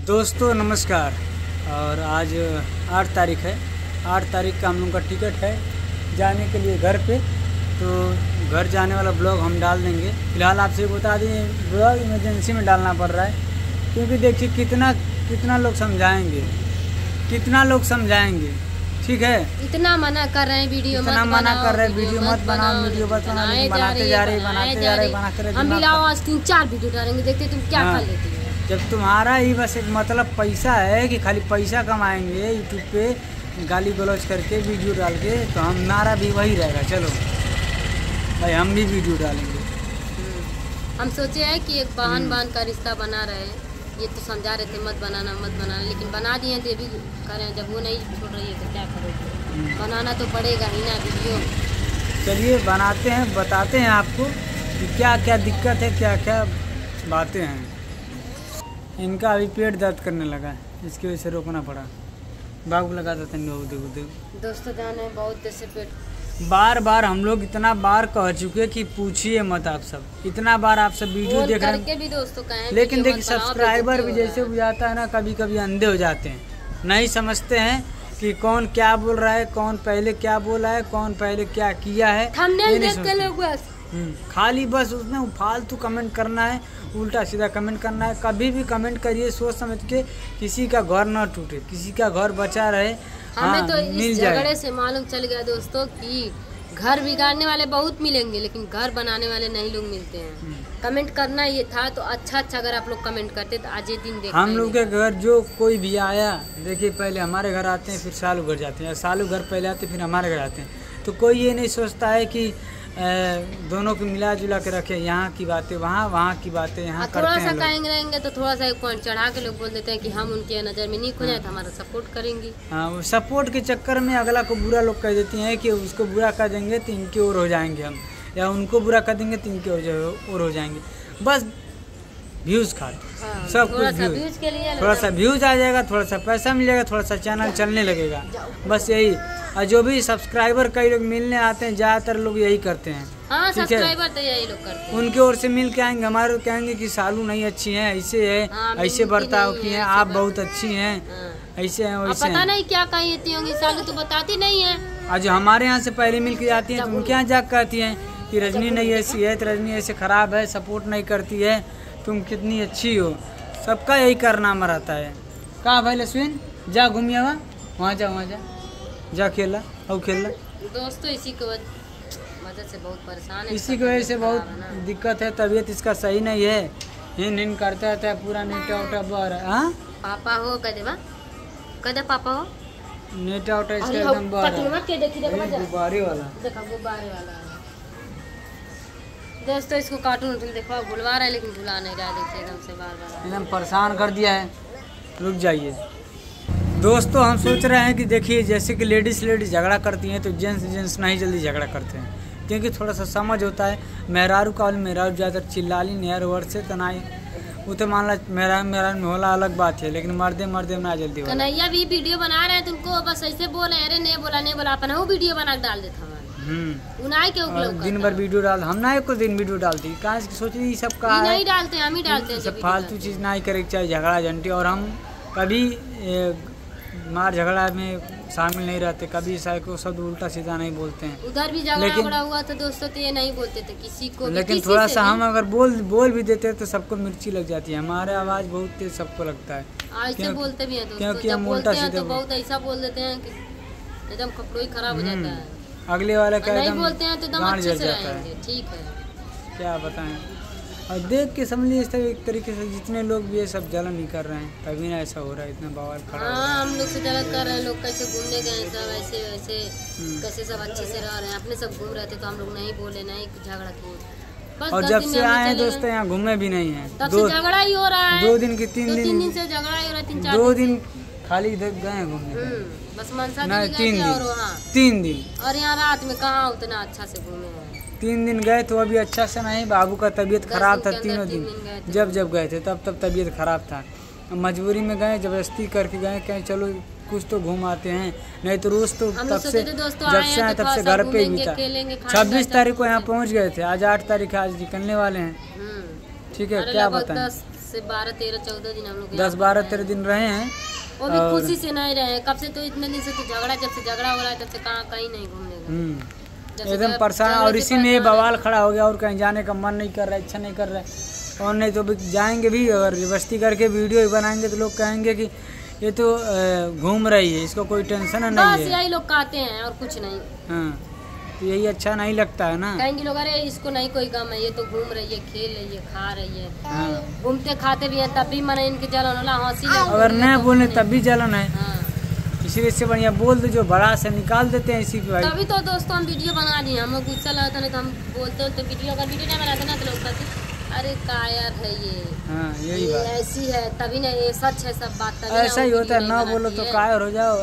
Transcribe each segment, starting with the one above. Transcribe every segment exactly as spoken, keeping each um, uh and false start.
दोस्तों नमस्कार। और आज आठ तारीख है। आठ तारीख का हम लोग का टिकट है जाने के लिए घर पे। तो घर जाने वाला ब्लॉग हम डाल देंगे। फिलहाल आपसे बता दें, ब्लॉग इमरजेंसी में डालना पड़ रहा है क्योंकि देखिए कितना कितना लोग समझाएंगे कितना लोग समझाएंगे ठीक है। इतना मना कर रहे हैं वीडियो इतना मना कर रहे हैं वीडियो मत बनाओ वीडियो मत बनाओ, बनाते जा रहे बनाते जा रहे बनाते रहे। हम भी लाओ आज तीन चार वीडियो डालेंगे, देखते तुम क्या कर लेती हो। जब तुम्हारा ही बस एक मतलब पैसा है कि खाली पैसा कमाएंगे यूट्यूब पे गाली गलौज करके वीडियो डाल के, तो हमारा भी वही रहेगा। चलो भाई हम भी वीडियो डालेंगे। हम सोचे हैं कि एक बहन बहन का रिश्ता बना रहे, ये तो समझा रहे थे मत बनाना मत बनाना, लेकिन बना दिए तो ये भी करें। जब वो नहीं छोड़ रही है तो क्या करोगे, बनाना तो पड़ेगा ही ना वीडियो। चलिए बनाते हैं, बताते हैं आपको कि क्या क्या दिक्कत है, क्या क्या बातें हैं। इनका अभी पेट दर्द करने लगा है, इसकी वजह से रोकना पड़ा। बाबू लगा देते हैं देखो देखो दोस्तों जाने बहुत देर से पेट बार बार हम लोग इतना बार कह चुके कि पूछिए मत आप सब, इतना बार आप सब वीडियो देख रहे हैं भी दोस्तों कहें, लेकिन देखिए सब्सक्राइबर भी जैसे हो जाता है ना, कभी कभी अंधे हो जाते हैं, नहीं समझते हैं कि कौन क्या बोल रहा है, कौन पहले क्या बोला है, कौन पहले क्या किया है। खाली बस उसमें फालतू कमेंट करना है, उल्टा सीधा कमेंट करना है। कभी भी कमेंट करिए सोच समझ के, किसी का घर न टूटे, किसी का घर बचा रहे। हमें हाँ, तो इस झगड़े से मालूम चल गया दोस्तों कि घर बिगाड़ने वाले बहुत मिलेंगे लेकिन घर बनाने वाले नहीं लोग मिलते हैं। कमेंट करना ये था तो अच्छा अच्छा अगर आप लोग कमेंट करते तो आज ये दिन देखते। हम लोग के घर जो कोई भी आया, देखिए पहले हमारे घर आते हैं फिर सालू घर जाते हैं, सालू घर पहले आते फिर हमारे घर आते हैं। तो कोई ये नहीं सोचता है कि दोनों को मिला जुला के रखे, यहाँ की बातें वहाँ, वहाँ की बातें यहाँ करते हैं। थोड़ा सा कहेंगे रहेंगे तो थोड़ा सा पॉइंट चढ़ा के लोग बोल देते हैं कि हम उनके नज़र में नहीं खो जाए तो हमारा सपोर्ट करेंगी। हाँ, वो सपोर्ट के चक्कर में अगला को बुरा लोग कह देती हैं कि उसको बुरा कर देंगे तो इनकी ओर हो जाएंगे हम, या उनको बुरा कर देंगे तो इनकी ओर हो जाएंगे। बस व्यूज़ खाते सब कुछ व्यूज के लिए, थोड़ा सा व्यूज आ जाएगा, थोड़ा सा पैसा मिलेगा, थोड़ा सा चैनल चलने लगेगा, बस यही। और जो भी सब्सक्राइबर कई लोग मिलने आते हैं, ज़्यादातर लोग यही करते हैं। हाँ, सब्सक्राइबर तो यही लोग करते हैं। उनकी ओर से मिल के आएंगे, हमारे कहेंगे कि सालू नहीं अच्छी हैं, ऐसे है, हाँ, ऐसे बर्ताव की हैं, आप बहुत अच्छी हैं, हाँ, ऐसे हैं वैसे। पता नहीं क्या कहती होंगी, सालू तो बताती नहीं है। और जो हमारे यहाँ से पहले मिल के जाती हैं तो उनके यहाँ जाकर कहती हैं कि रजनी नहीं ऐसी है, तो रजनी ऐसे खराब है, सपोर्ट नहीं करती है, तुम कितनी अच्छी हो। सबका यही कारनामा रहता है। कहाँ भाई लक्ष्मीन जा घूमिए, वहाँ वहाँ जा वहाँ जा जा खेला और खेला। दोस्तों इसी की वजह से बहुत परेशान है, इसी की वजह से बहुत दिक्कत है। तबीयत इसका सही नहीं है, हिन हिन करता रहता है, पूरा नेटा उटा बाहर। हाँ पापा हो कदे बा कदे पापा हो नेटा उटा इसका एकदम बाहर है, गुब्बारे वाला देखो गुब्बारे वाला। दोस्तों इसको कार्टून देखो बुलवा रहा है लेकिन बुला नहीं रहा, देखिए एकदम से बार बार एकदम परेशान कर दिया है। रुक जाइए दोस्तों, हम सोच रहे हैं कि देखिए जैसे कि लेडीज़ लेडीज़ झगड़ा करती हैं तो जेंट्स जेंट्स नहीं जल्दी झगड़ा करते हैं, क्योंकि थोड़ा सा समझ होता है। मेहरारू का मेहरारू ज़्यादातर चिल्लाली नहर वर्ड से तनाई वो तो मान ला मेहरा मेहरा में होला अलग बात है, लेकिन मर्दे मर्दे में ना जल्दी हो। कन्हैया भी वीडियो बना रहे हैं तो उनको बस ऐसे बोले, अरे नहीं बोला नहीं बोला, अपना वो वीडियो बना डाल देता हम्म दिन भर वीडियो डाल, हम ना एक दिन वीडियो डालती कहाँ सोच रही सब का नहीं डालते, हम ही डालते हैं। सब फालतू चीज़ ना ही करे चाहे झगड़ा झंटी, और हम कभी मार झगड़ा में शामिल नहीं रहते, कभी ईसाई को शब्द उल्टा सीधा नहीं बोलते हैं। उधर भी झगड़ा हुआ था दोस्तों तो ये नहीं बोलते थे किसी को, लेकिन थोड़ा सा हम अगर बोल बोल भी देते तो सबको मिर्ची लग जाती है। हमारे आवाज़ बहुत तेज सबको लगता है, ऐसे बोलते भी हैं दोस्तों, क्योंकि हम उल्टा सीधा बहुत ऐसा बोल देते हैं कि एकदम कपड़ों ही खराब हो जाता है। अगले वाले का नहीं बोलते हैं तो एकदम अच्छे से रहेंगे, ठीक है क्या बताएं। और देख के समझ लीजिए इस एक तरीके से जितने लोग भी ये सब जलन नहीं कर रहे हैं, तभी ना ऐसा हो रहा है, इतना बवाल खड़ा। हाँ, हम लोग से जलन कर रहे हैं, लोग कैसे घूमने गए सब ऐसे वैसे, कैसे सब अच्छे से रह रहे हैं, अपने सब घूम रहे थे तो हम लोग नहीं बोले नहीं झगड़ा किए। और जब से आए हैं दोस्तों यहाँ घूमे भी नहीं है, तब से झगड़ा ही हो रहा है। दो दिन की तीन तीन दिन से झगड़ा ही हो रहा है, तीन चार दो दिन खाली इधर गए घूमने, बस मनसा नहीं तीन दिन तीन दिन और यहाँ रात में कहाँ उतना अच्छा से घूमे हैं। तीन दिन गए तो अभी अच्छा से नहीं, बाबू का तबीयत खराब था तीनों दिन, जब जब गए थे तब तब तबीयत खराब था, मजबूरी में गए, जबरदस्ती करके गए, कहीं चलो कुछ तो घूम आते हैं, नहीं तो रोज तो तब से जब से आए तब से घर पे ही था। छब्बीस तारीख को यहाँ पहुँच गए थे, आज आठ तारीख आज निकलने वाले हैं, ठीक है क्या बताएं। से बारह तेरह चौदह दिन हम लोग दस बारह तेरह दिन रहे हैं। वो भी खुशी से नहीं रहे, कब से तो इतने दिन से तो झगड़ा, जब से झगड़ा हो रहा है तब से कहाँ कहीं नहीं घूमने गए, एकदम परेशान। और इसी में बवाल खड़ा हो गया और कहीं जाने का मन नहीं कर रहा है, इच्छा नहीं कर रहा है। और नहीं तो जाएंगे भी, अगर जबरदस्ती करके वीडियो बनाएंगे तो लोग कहेंगे कि ये तो घूम रही है, इसको कोई टेंशन है नहीं है, यही लोग कहते हैं और कुछ नहीं। हाँ, तो यही अच्छा नहीं लगता है ना। कहेंगे लोग अरे इसको नहीं कोई गम है, ये तो घूम रही है, खेल रही है, खा रही है। हाँ। घूमते खाते भी है तब भी मन इनके जलन होला, हंसी लगती है। अगर नहीं बोले तब भी जलन है। हाँ। इसीलिए से बढ़िया बोल दे, जो बड़ा से निकाल देते हैं इसी पे भाई। तभी तो दोस्तों हम वीडियो बना दिए, हम लोग गुस्सा लगता नहीं तो हम बोलते तो वीडियो, अगर वीडियो नहीं बनाते ना तो लोग कहते अरे कायर है ये, हाँ, यही बात ऐसी है, तभी नहीं ये सच है सब बात। ऐसा ही होता है, ना बोलो तो कायर हो जाओ,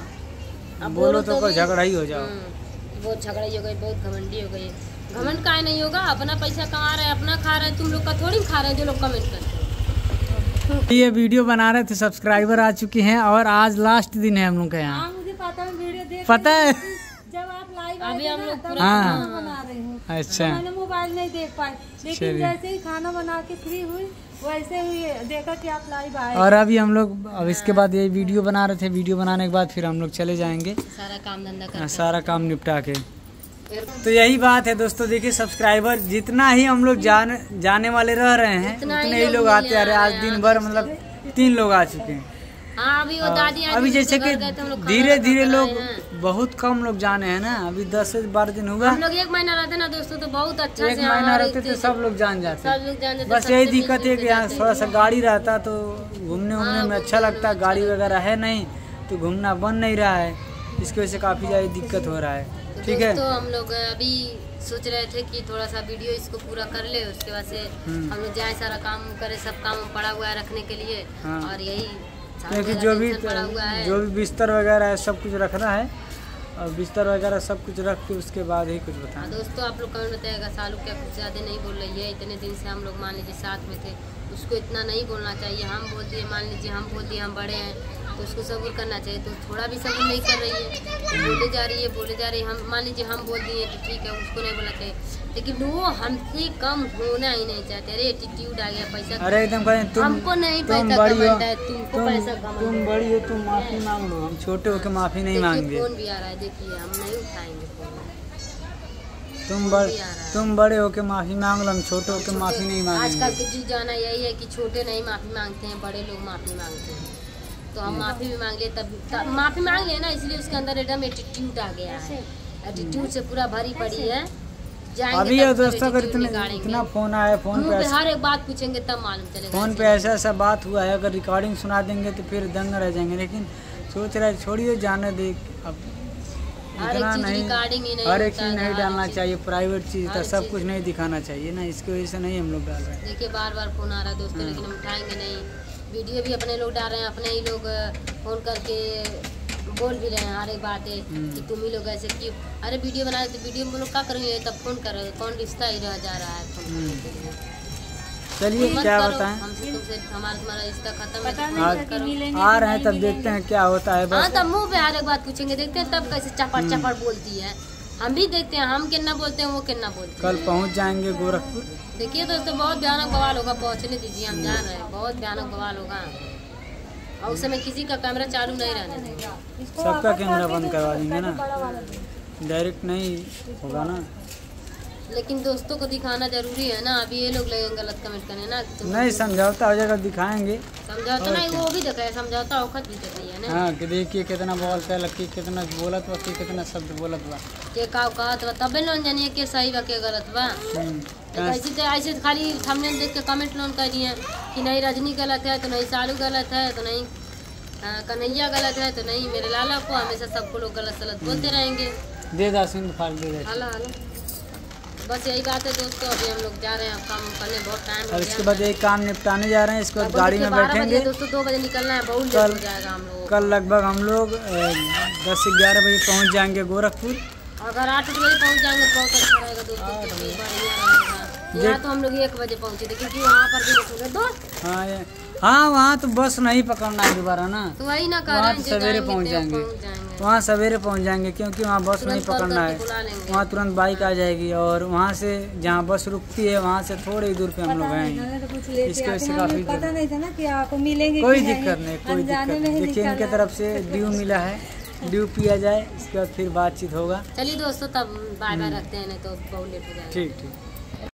बोलो तो कोई झगड़ा ही हो जाओ। बहुत झगड़ा ही हो गई, बहुत घमंडी हो गई। घमंड काहे नहीं होगा, अपना पैसा कमा रहे हैं, अपना खा रहे हैं, तुम लोग का थोड़ी खा रहे हैं जो लोग कमेंट करते हैं। ये वीडियो बना रहे थे, सब्सक्राइबर आ चुके हैं और आज लास्ट दिन है हम लोग का यहाँ। मुझे पता है, वीडियो देख पता है जब आप लाइव अभी हम लोग पूरा खाना बना रहे हूँ। अच्छा, मैंने मोबाइल नहीं देख पाई, लेकिन जैसे ही खाना बना के फ्री हुई वैसे हुई देखा कि आप लाइव आए। और अभी हम लोग अब इसके बाद ये वीडियो बना रहे थे, वीडियो बनाने के बाद फिर हम लोग चले जाएंगे सारा काम धंधा कर, सारा काम निपटा के। तो यही बात है दोस्तों, देखिए सब्सक्राइबर जितना ही हम लोग जाने जाने वाले रह रहे हैं उतने ही लोग आते आ रहे हैं। आज दिन भर मतलब तीन लोग आ चुके हैं। हाँ, अभी वो दादी अभी जैसे कि धीरे धीरे लोग बहुत कम लोग जाने हैं ना, अभी दस से बारह दिन हुआ। हम लोग एक महीना रहते ना दोस्तों तो बहुत अच्छा एक महीना रहते तो सब लोग जान जाते, सब लोग जान जाते। बस यही दिक्कत है कि यहाँ थोड़ा सा गाड़ी रहता तो घूमने उमने में अच्छा लगता, गाड़ी वगैरह है नहीं तो घूमना बन नहीं रहा है, इसकी वजह से काफी ज्यादा दिक्कत हो रहा है। ठीक है, तो हम लोग अभी सोच रहे थे कि थोड़ा सा वीडियो इसको पूरा कर ले, उसके बाद से हम लोग जाए सारा काम करे, सब काम पड़ा हुआ है रखने के लिए। हाँ। और यही क्योंकि जो भी जो भी बिस्तर वगैरह है सब कुछ रखना है, और बिस्तर वगैरह सब कुछ रख के उसके बाद ही कुछ बताएं। दोस्तों आप लोग कमेंट बताइएगा, सालू क्या कुछ ज़्यादा नहीं बोल रही है, इतने दिन से हम लोग मान लीजिए साथ में थे, उसको इतना नहीं बोलना चाहिए। हम बोल दिए, मान लीजिए हम बोल दिए हम बड़े हैं तो उसको सब्र करना चाहिए, तो थोड़ा भी सब्र नहीं कर रही है, तो बोले जा रही है बोले जा रही है। हम मान लीजिए हम बोल दिए तो ठीक है, उसको नहीं बोलना चाहिए, लेकिन वो हमसे कम होना ही नहीं चाहते। अरे एटीट्यूड आ गया, पैसा अरे एकदम तुम हमको नहीं तुम पैसा बड़ी हो, कमाना है, तुमको पैसा कमाना तुम बड़ी हो, तुम माफी मांग लो, हम छोटे होके माफी नहीं मांगेंगे। फोन भी आ रहा है, देखिए हम नहीं उठाएंगे फोन। तुम बड़े तुम बड़े होके माफी मांग लो, हम छोटे होके माफी नहीं मांगेंगे। आजकल के जी जाना यही है कि छोटे नहीं माफी मांगते हैं, बड़े लोग माफी मांगते हैं। तो हम माफी भी मांग लिए, तब, तब माफी मांग लिए ना, इसलिए उसके अंदर एकदम एटीट्यूड आ गया है, एटीट्यूड से पूरा भरी पड़ी है। अभी ये दोस्तों अगर इतना इतना फोन आया, फोन पे हर एक बात पूछेंगे तब मालूम चलेगा। फोन पे ऐसा ऐसा बात हुआ है, अगर रिकॉर्डिंग सुना देंगे तो फिर दंग रह जाएंगे। लेकिन सोच रहे छोड़िए जाने दे, अब इतना नहीं, हर एक चीज नहीं डालना चाहिए, प्राइवेट चीज था सब कुछ नहीं दिखाना चाहिए ना, इसकी वजह से नहीं हम लोग डाल रहे हैं। देखिए बार बार फोन आ रहा है दोस्तों, लेकिन हम उठाएंगे नहीं। वीडियो भी अपने लोग डाल रहे हैं, अपने ही लोग फोन करके बोल भी रहे हैं हर एक बात है कि तुम ही लोग ऐसे क्यों, अरे वीडियो बना रहे तो वीडियो में लोग क्या करेंगे, तब फोन कर रहे, कौन रिश्ता ही रह जा रहा है। चलिए क्या बताएं, हमसे तुमसे हमारा तुम्हारा रिश्ता खत्म है, आ रहे हैं तब देखते हैं क्या होता है। हाँ, तब मुँह पे हर एक बात पूछेंगे, देखते हैं तब कैसे चपड़ चपड़ बोलती है, हम भी देखते हैं हम कितना बोलते हैं वो कितना बोलते हैं। कल पहुँच जाएंगे गोरखपुर। देखिए दोस्तों बहुत भयानक बवाल होगा, पहुँचने दीजिए, हम जान रहे हैं, बहुत भयानक बवाल होगा। और उस समय किसी का कैमरा चालू नहीं रहने देंगे, सबका कैमरा बंद करवा देंगे ना, डायरेक्ट नहीं होगा ना। लेकिन दोस्तों को दिखाना जरूरी है ना, अभी ये लोग लगेंगे गलत कमेंट करने ना। नहीं समझौता हो जाएगा, दिखाएंगे समझौता नहीं, वो भी देखे समझौता औखत भी देखे है ना। हाँ कि देखिए कितना बोलता है, लकी कितना बोलत बा, कितना शब्द बोलत बा, के का कहत बा, तबे लोन जानिए के सही बा के गलत बा। ऐसे तो ऐसे खाली हमने देख के कमेंट लोन कर दिए कि नहीं रजनी गलत है तो नहीं सालू गलत है तो नहीं कन्हैया गलत है तो नहीं मेरे लाला को, हमेशा सबको लोग गलत गलत बोलते रहेंगे। दे दासिन फाल दे दे। हाला हाला बस यही बात है दोस्तों, अभी हम लोग जा रहे हैं काम करने, बहुत टाइम और इसके बाद एक काम निपटाने जा रहे हैं, इसके बाद गाड़ी में बैठेंगे दोस्तों, दो बजे निकलना है, बहुत लेट हो जाएगा हम लोग। कल लगभग हम लोग दस से ग्यारह बजे पहुंच जाएंगे गोरखपुर। अगर आठ बजे पहुंच जाएंगे तो बहुत अच्छा रहेगा दोस्तों, बढ़िया रहेगा। यहाँ तो हम लोग एक बजे पहुँचे थे क्योंकि वहाँ पर भी रुकेंगे दोस्त। हाँ हाँ वहाँ तो बस नहीं पकड़ना है दोबारा ना, तो वही ना कर सवेरे पहुँच जाएंगे। वहाँ सवेरे पहुँच जाएंगे, क्योंकि वहाँ बस नहीं तुरंत कॉल पकड़ना करके है। बुला लेंगे। वहाँ तुरंत बाइक आ जाएगी और वहाँ से जहाँ बस रुकती है वहाँ से थोड़ी ही दूर पे हम लोग पता नहीं, आएंगे। मैंने तो कुछ लेके इसकी वजह आते से हैं, काफी हमें पता जल्दी- नहीं था ना कि आपको मिलेंगे कोई कि दिक्कत नहीं, कोई दिक्कत अनजाने में नहीं। ही देखिए इनके निकलना। तरफ से ड्यू मिला है, ड्यू पिया जाए, इसके बाद फिर बातचीत होगा। चलिए दोस्तों, तब बाय बाय रखते हैं, नहीं तो बहुत लेट हो जाएगा। ठीक ठीक।